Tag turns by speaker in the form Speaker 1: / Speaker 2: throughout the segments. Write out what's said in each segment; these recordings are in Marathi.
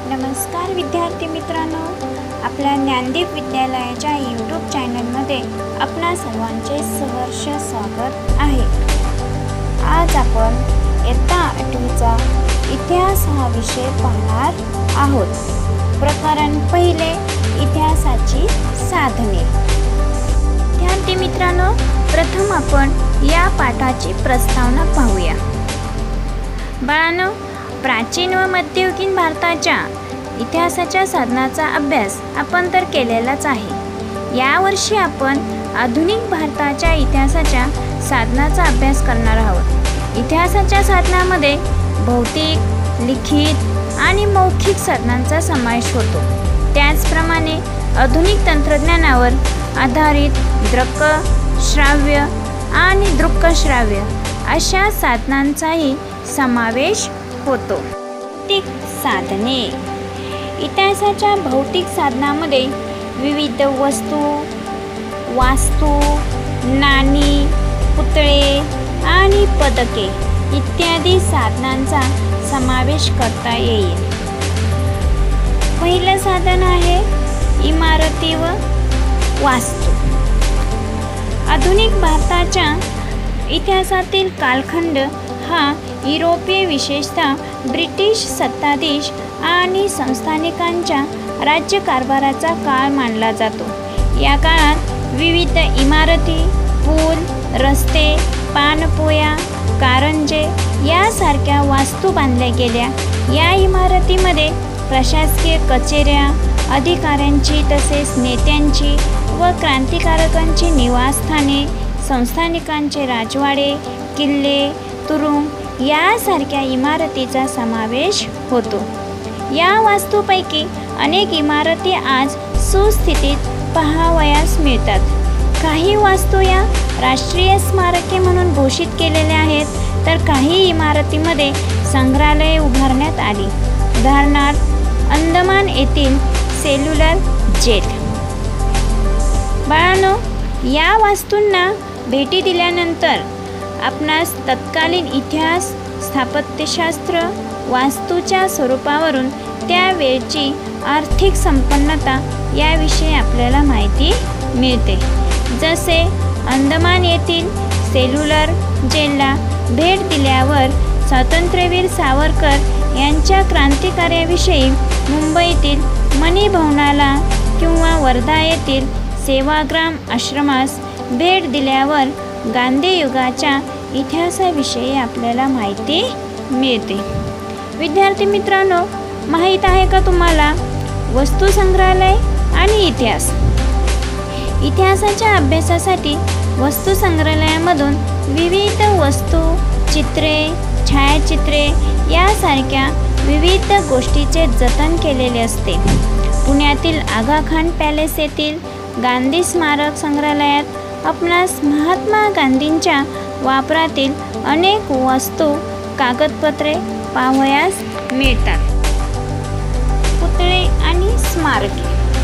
Speaker 1: नमस्कार विद्यार्थी मित्रांनो, आपल्या ज्ञानदीप विद्यालयाच्या यूट्यूब चॅनलमध्ये आपणा सर्वांचे सहर्ष स्वागत आहे। आज आपण इयत्ता 8वीचा इतिहास हा विषय पाहणार आहोत। प्रकरण पहिले, इतिहासाची साधने। विद्यार्थी मित्रांनो, प्रथम आपण या पाठाची प्रस्तावना पाहूया। बाळांनो, प्राचीन व मध्ययुगीन भारताच्या इतिहासाच्या साधनाचा अभ्यास आपण तर केलेलाच आहे। या वर्षी आपण आधुनिक भारताच्या इतिहासाच्या साधनाचा अभ्यास करणार आहोत। इतिहासाच्या साधनामध्ये भौतिक, लिखित आणि मौखिक साधनांचा समावेश होतो। त्याचप्रमाणे आधुनिक तंत्रज्ञानावर आधारित दृक, श्राव्य आणि दृक श्राव्य अशा साधनांचाही समावेश होतो। भौतिक साधने। इतिहासाच्या भौतिक साधनामध्ये विविध वस्तू, वास्तू, नाणी, पुतळे आणि पदके इत्यादी साधनांचा समावेश करता येईल। पहिलं साधन आहे इमारती व वास्तू। आधुनिक भारताच्या इतिहासातील कालखंड हा युरोपीय, विशेषतः ब्रिटिश सत्ताधीश आणि संस्थानिकांच्या राज्यकारभाराचा काळ मानला जातो। या काळात विविध इमारती, पूल, रस्ते, पाणपोया, कारंजे यासारख्या वास्तू बांधल्या गेल्या। या इमारतीमध्ये प्रशासकीय कचेऱ्या, अधिकाऱ्यांची तसेच नेत्यांची व क्रांतिकारकांची निवासस्थाने, संस्थानिकांचे राजवाडे, किल्ले, तुरुंग यासारख्या इमारतीचा समावेश होतो। या वास्तूपैकी अनेक इमारती आज सुस्थितीत पाहावयास मिळतात। काही वास्तू या राष्ट्रीय स्मारके म्हणून घोषित केलेल्या आहेत, तर काही इमारतीमध्ये संग्रहालये उभारण्यात आली। उदाहरणार्थ अंदमान येथील सेल्युलर जेल। बाळांनो, या वास्तूंना भेटी दिल्यानंतर आपणास तत्कालीन इतिहास, स्थापत्यशास्त्र, वास्तूच्या स्वरूपावरून त्यावेळची आर्थिक संपन्नता याविषयी आपल्याला माहिती मिळते। जसे अंदमान येथील सेल्युलर जेलला भेट दिल्यावर स्वातंत्र्यवीर सावरकर यांच्या क्रांतिकार्याविषयी, मुंबईतील मणी भवनाला किंवा वर्धा येथील सेवाग्राम आश्रमास भेट दिल्यावर गांधी युगाच्या इतिहासाविषयी आपल्याला माहिती मिळते। विद्यार्थी मित्रांनो, माहीत आहे का तुम्हाला वस्तू संग्रहालय आणि इतिहास? इतिहासाच्या अभ्यासासाठी वस्तू संग्रहालयामधून विविध वस्तू, चित्रे, छायाचित्रे यासारख्या विविध गोष्टीचे जतन केलेले असते। पुण्यातील आगा खान पॅलेस येथील गांधी स्मारक संग्रहालयात आपणास महात्मा गांधींच्या वापरातील अनेक वस्तू, कागदपत्रे पाहावयास मिळतात। पुतळे आणि स्मारके।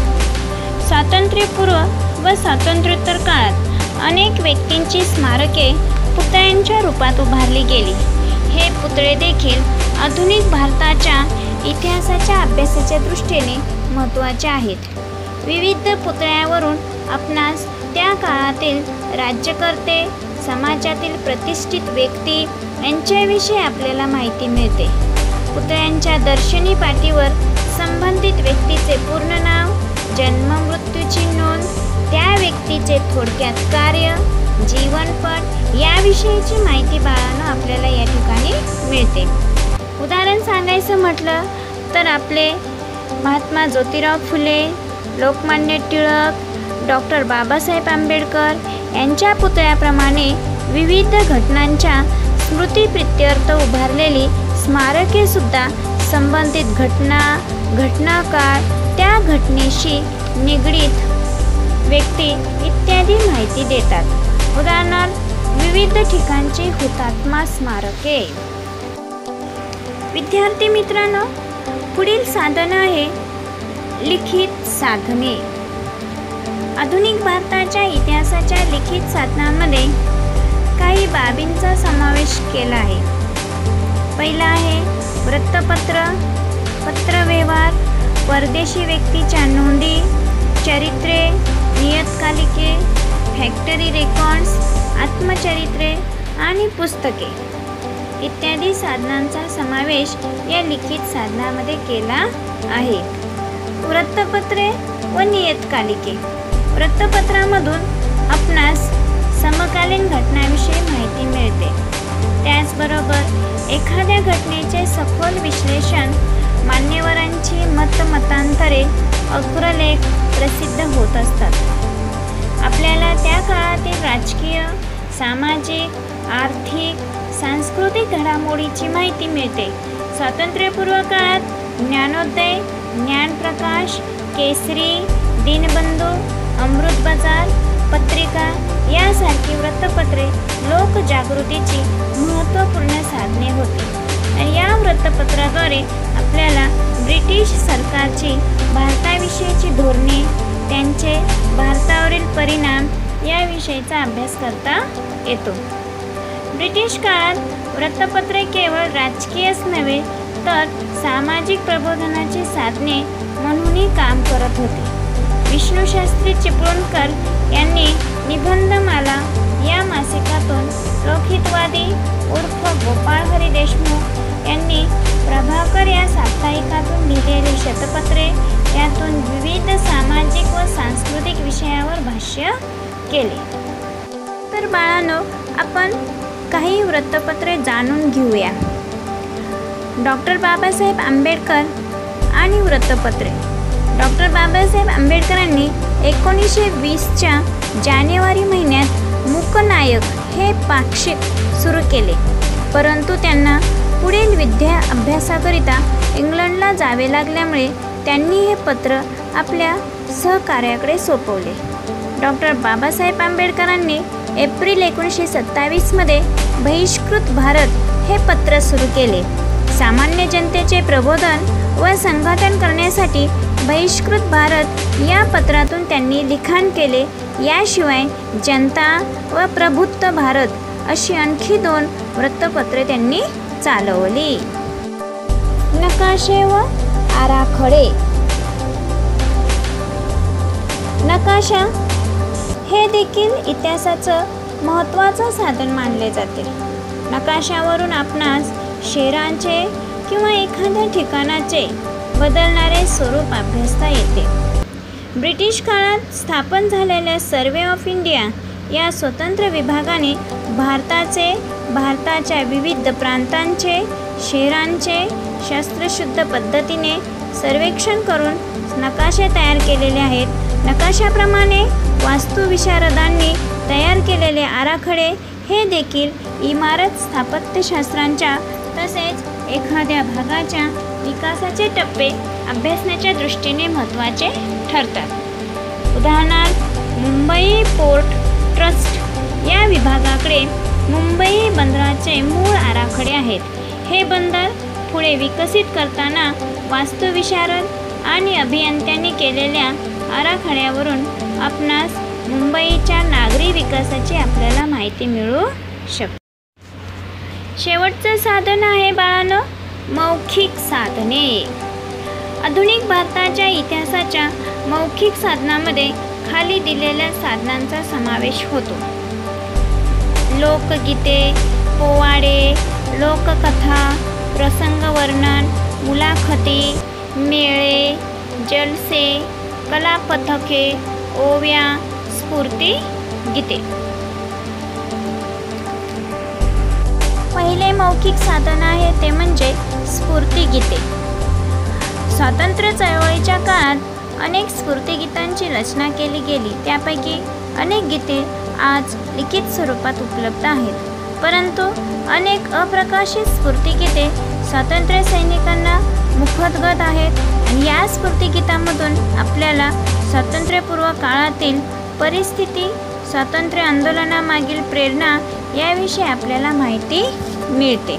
Speaker 1: स्वातंत्र्यपूर्व व स्वातंत्र्योत्तर काळात अनेक व्यक्तींची स्मारके पुतळ्यांच्या रूपात उभारली गेली। हे पुतळे देखील आधुनिक भारताच्या इतिहासाच्या अभ्यासाच्या दृष्टीने महत्त्वाचे आहेत। विविध पुतळ्यावरून आपणास त्या काळातील राज्यकर्ते, समाजातील प्रतिष्ठित व्यक्ती यांच्याविषयी आपल्याला माहिती मिळते। पुतळ्यांच्या दर्शनी पाटीवर संबंधित व्यक्तीचे पूर्ण नाव, जन्म मृत्यूची नोंद, त्या व्यक्तीचे थोडक्यात कार्य, जीवनपट याविषयीची माहिती बाळांनो आपल्याला या ठिकाणी मिळते। उदाहरण सांगायचं म्हटलं तर आपले महात्मा ज्योतिराव फुले, लोकमान्य टिळक, डॉक्टर बाबासाहेब आंबेडकर यांच्या पुतळ्याप्रमाणे विविध घटनांच्या स्मृतिप्रित्यर्थ उभारलेली स्मारके सुद्धा संबंधित घटना, घटनाकाळ, त्या घटनेशी निगडीत व्यक्ती इत्यादी माहिती देतात। उदाहरणार्थ विविध ठिकाणची हुतात्मा स्मारके। विद्यार्थी मित्रांनो, पुढील साधन आहे लिखित साधने। आधुनिक भारताच्या इतिहासाच्या लिखित साधनांमध्ये काही बाबींचा समावेश केला आहे। पहिला आहे वृत्तपत्र, पत्रव्यवहार, परदेशी व्यक्तीच्या नोंदी, चरित्रे, नियतकालिके, फॅक्टरी रेकॉर्ड्स, आत्मचरित्रे आणि पुस्तके इत्यादी साधनांचा समावेश या लिखित साधनामध्ये केला आहे. वृत्तपत्रे व नियतकालिके. वृत्तपत्रामधून आपणास समकालीन घटनांविषयी माहिती मिळते. त्याचबरोबर एखाद्या घटनेचे सखोल विश्लेषण, मान्यवरांची मतमतांतरे, अग्रलेख प्रसिद्ध होत असतात. आपल्याला त्या काळातील राजकीय, सामाजिक, आर्थिक, सांस्कृतिक घडामोडीची माहिती मिळते. स्वातंत्र्यपूर्व काळात ज्ञानोदय, ज्ञानप्रकाश, केसरी, दिनबंधू, अमृत बाजार, पत्रिका यासारखी वृत्तपत्रे लोकजागृतीची महत्त्वपूर्ण साधने होती. आणि या वृत्तपत्राद्वारे आपल्याला ब्रिटिश सरकारची भारताविषयीची धोरणे, त्यांचे भारतावरील परिणाम याविषयीचा अभ्यास करता येतो. ब्रिटिश काळात वृत्तपत्रे केवळ राजकीयच नव्हे तर सामाजिक प्रबोधनाची साधने म्हणूनही काम करत होते. विष्णुशास्त्री चिपळूणकर यांनी निबंधमाला या मासिकातून लोकहितवादी उर्फ गोपाळ हरी देशमुख यांनी प्रभाकर या साप्ताहिकातून लिहिलेली शतपत्रे यातून विविध सामाजिक व सांस्कृतिक विषयावर भाष्य केले. तर बाळांनो, आपण काही वृत्तपत्रे जाणून घेऊया. डॉक्टर बाबासाहेब आंबेडकर आणि वृत्तपत्रे. डॉक्टर बाबासाहेब आंबेडकरांनी 1920च्या जानेवारी महिन्यात मूकनायक हे पाक्षिक सुरू केले, परंतु त्यांना पुढील विद्या अभ्यासाकरिता इंग्लंडला जावे लागल्यामुळे त्यांनी हे पत्र आपल्या सहकार्याकडे सोपवले. डॉक्टर बाबासाहेब आंबेडकरांनी एप्रिल 1927मध्ये बहिष्कृत भारत हे पत्र सुरू केले. सामान्य जनतेचे प्रबोधन व संघटन करण्यासाठी बहिष्कृत भारत या पत्रातून त्यांनी लिखाण केले. याशिवाय जनता व प्रभुत्व भारत अशी आणखी 2 वृत्तपत्रे त्यांनी चालवली. नकाशे व आराखडे. नकाशा हे देखील इतिहासाचं महत्त्वाचं साधन मानले जाते. नकाशावरून आपणास शहरांचे किंवा एखाद्या ठिकाणाचे बदलणारे स्वरूप अभ्यासता येते. ब्रिटिश काळात स्थापन झालेल्या सर्वे ऑफ इंडिया या स्वतंत्र विभागाने भारताच्या विविध प्रांतांचे, शहरांचे शस्त्रशुद्ध पद्धतीने सर्वेक्षण करून नकाशे तयार केलेले आहेत. नकाशाप्रमाणे वास्तुविशारदांनी तयार केलेले आराखडे हे देखील इमारत स्थापत्यशास्त्रांच्या तसेच एखाद्या भागाच्या विकासाचे टप्पे अभ्यासण्याच्या दृष्टीने महत्त्वाचे ठरतात. उदाहरणार्थ, मुंबई पोर्ट ट्रस्ट या विभागाकडे मुंबई बंदराचे मूळ आराखडे आहेत. हे बंदर पुढे विकसित करताना वास्तुविशारद आणि अभियंत्यांनी केलेल्या आराखड्यावरून आपणास मुंबईच्या नागरी विकासाची आपल्याला माहिती मिळू शकते. शेवटचं साधन आहे बाळांनो, मौखिक साधने. आधुनिक भारताच्या इतिहासाच्या मौखिक साधनामध्ये खाली दिलेल्या साधनांचा समावेश होतो. लोकगीते, पोवाडे, लोककथा, प्रसंगवर्णन, मुलाखती, मेळे, जलसे, कलापथके, ओव्या, स्फूर्ती गीते. पहिले मौखिक साधन आहे ते म्हणजे स्फूर्ती गीते. स्वातंत्र्य चळवळीच्या काळात अनेक स्फूर्तिगीतांची रचना केली गेली. त्यापैकी अनेक गीते आज लिखित स्वरूपात उपलब्ध आहेत, परंतु अनेक अप्रकाशित स्फूर्तिगीते स्वातंत्र्य सैनिकांना मुखोद्गत आहेत. आणि या स्फूर्तिगीतामधून आपल्याला स्वातंत्र्यपूर्व काळातील परिस्थिती, स्वातंत्र्य आंदोलनामागील प्रेरणा याविषयी आपल्याला माहिती मिळते.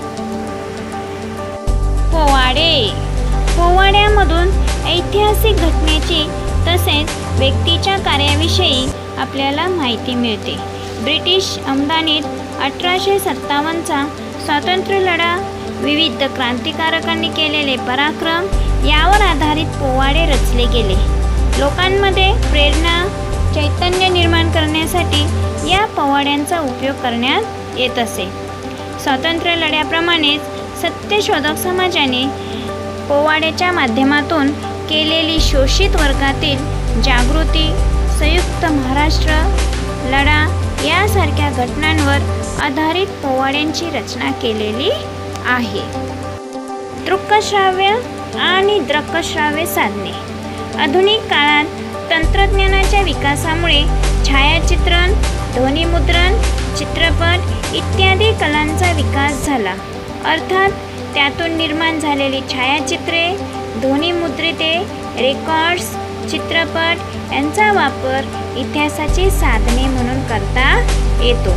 Speaker 1: पोवाडे. पोवाड्यामधून ऐतिहासिक घटनेची तसेच व्यक्तीच्या कार्याविषयी आपल्याला माहिती मिळते. ब्रिटिश अंमलानीत 1857चा स्वातंत्र्य लढा, विविध क्रांतिकारकांनी केलेले पराक्रम यावर आधारित पोवाडे रचले गेले. लोकांमध्ये प्रेरणा, चैतन्य निर्माण करण्यासाठी या पोवाड्यांचा उपयोग करण्यात येत असे. स्वातंत्र्य लढ्याप्रमाणेच सत्यशोधक समाजाने पोवाड्याच्या माध्यमातून केलेली शोषित वर्गातील जागृती, संयुक्त महाराष्ट्र लढा यासारख्या घटनांवर आधारित पोवाड्यांची रचना केलेली आहे. दृक्श्राव्य आणि दृकश्राव्य साधने. आधुनिक काळात तंत्रज्ञानाच्या विकासामुळे छायाचित्रण, ध्वनिमुद्रण, चित्रपट इत्यादी कलांचा विकास झाला. अर्थात त्यातून निर्माण झालेली छायाचित्रे, ध्वनिमुद्रिते, रेकॉर्ड्स, चित्रपट यांचा वापर इतिहासाची साधने म्हणून करता येतो.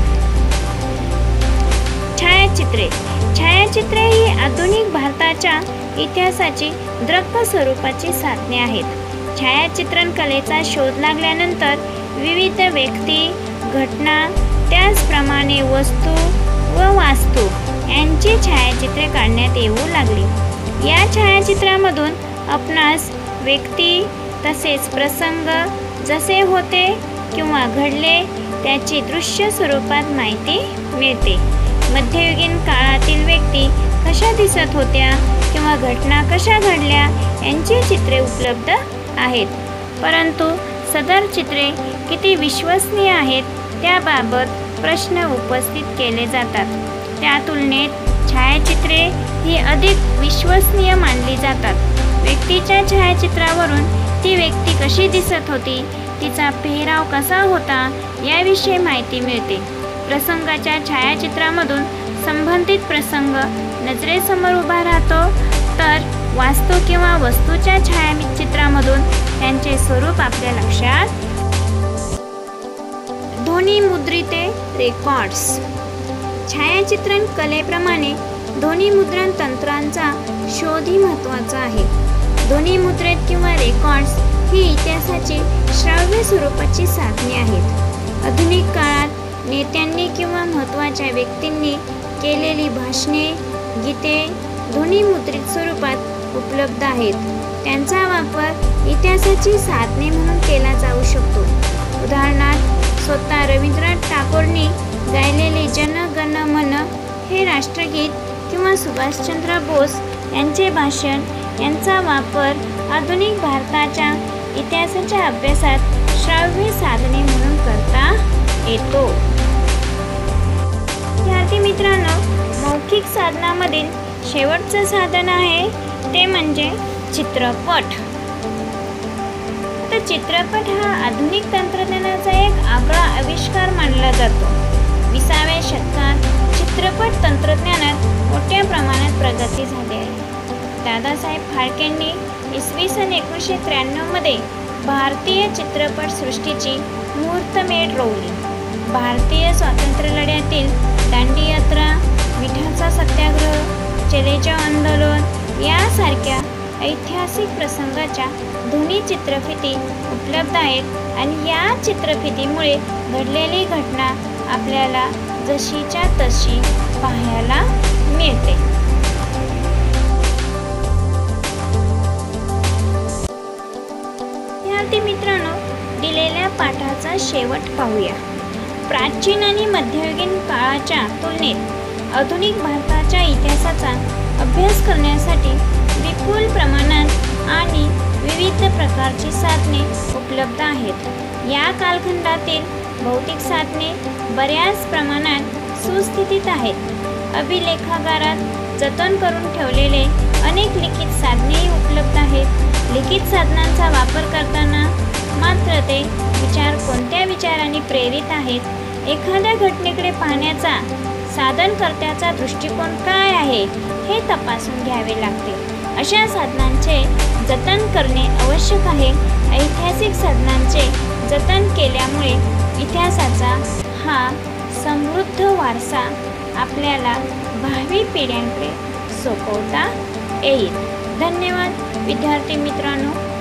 Speaker 1: छायाचित्रे. छायाचित्रे ही आधुनिक भारताच्या इतिहासाची दृक स्वरूपाची साधने आहेत. छायाचित्रण कलेचा शोध लागल्यानंतर विविध व्यक्ती, घटना, त्याचप्रमाणे वस्तू व वास्तू यांची छायाचित्रे काढण्यात येऊ लागली. या छायाचित्रामधून आपणास व्यक्ती तसेच प्रसंग जसे होते किंवा घडले त्याची दृश्य स्वरूपात माहिती मिळते. मध्ययुगीन काळातील व्यक्ती कशा दिसत होत्या किंवा घटना कशा घडल्या यांची चित्रे उपलब्ध आहेत. परंतु सदर चित्रे किती विश्वसनीय आहेत त्याबाबत प्रश्न उपस्थित केले जातात. त्या तुलनेत छायाचित्रे ही अधिक विश्वसनीय मानली जातात. व्यक्तीच्या छायाचित्रावरून ती व्यक्ती कशी दिसत होती, तिचा पेहराव कसा होता याविषयी माहिती मिळते. प्रसंगाच्या छायाचित्रामधून संबंधित प्रसंग नजरेसमोर उभा राहतो, तर वास्तू किंवा वस्तूच्या छायाचित्रामधून त्यांचे स्वरूप आपल्या लक्षात. ध्वनिमुद्रिते, रेकॉर्ड्स. छायाचित्रण कलेप्रमाणे ध्वनिमुद्रण तंत्रांचा शोधही महत्त्वाचा आहे. ध्वनिमुद्रित किंवा रेकॉर्ड्स ही इतिहासाची श्राव्य स्वरूपाची साधने आहेत. आधुनिक काळात नेत्यांनी किंवा महत्त्वाच्या व्यक्तींनी केलेली भाषणे, गीते ध्वनिमुद्रित स्वरूपात उपलब्ध आहेत. त्यांचा वापर इतिहासाची साधने म्हणून केला जाऊ शकतो. उदाहरणार्थ स्वतः रवींद्रनाथ टागोरनी गायलेले जन गण मन हे राष्ट्रगीत किंवा सुभाषचंद्र बोस यांचे भाषण यांचा वापर आधुनिक भारताच्या इतिहासाच्या अभ्यासात श्राव्य साधने म्हणून करता येतो. विद्यार्थी मित्रांनो, मौखिक साधनामधील शेवटचं साधन आहे ते म्हणजे चित्रपट. तर चित्रपट हा आधुनिक तंत्रज्ञानाचा एक आगळा आविष्कार मानला जातो. 20व्या शतकात चित्रपट तंत्रज्ञानात मोठ्या प्रमाणात प्रगती झाली आहे. दादासाहेब फाळकेंनी इसवी सन 1993 मध्ये भारतीय चित्रपट सृष्टीची मुहूर्तमेढ रोवली. भारतीय स्वातंत्र्य लढ्यातील दांडी यात्रा, मिठाचा सत्याग्रह, चले जाओ आंदोलन यासारख्या ऐतिहासिक प्रसंगाच्या ध्वनी चित्रफिती उपलब्ध आहेत आणि या चित्रफितीमुळे घडलेली घटना आपल्याला जशीच्या तशी पाहायला मिळते. विद्यार्थी मित्रांनो, दिलेल्या पाठाचा शेवट पाहूया. प्राचीन आणि मध्ययुगीन काळाच्या तुलनेत आधुनिक भारताच्या इतिहासाचा अभ्यास करण्यासाठी विपुल प्रमाणात आणि विविध प्रकारची साधने उपलब्ध आहेत. या कालखंडातील भौतिक साधने बऱ्याच प्रमाणात सुस्थितीत आहेत. अभिलेखागारात जतन करून ठेवलेले अनेक लिखित साधनेही उपलब्ध आहेत. लिखित साधनांचा वापर करताना मात्र ते विचार कोणत्या विचारांनी प्रेरित आहेत, एखाद्या घटनेकडे पाहण्याचा साधनकर्त्याचा दृष्टिकोन काय आहे हे तपासून घ्यावे लागते. अशा साधनांचे जतन करणे आवश्यक आहे. ऐतिहासिक साधनांचे जतन केल्यामुळे इतिहासाचा हा समृद्ध वारसा आपल्याला भावी पिढ्यांकडे सोपवता येईल. धन्यवाद विद्यार्थी मित्रांनो.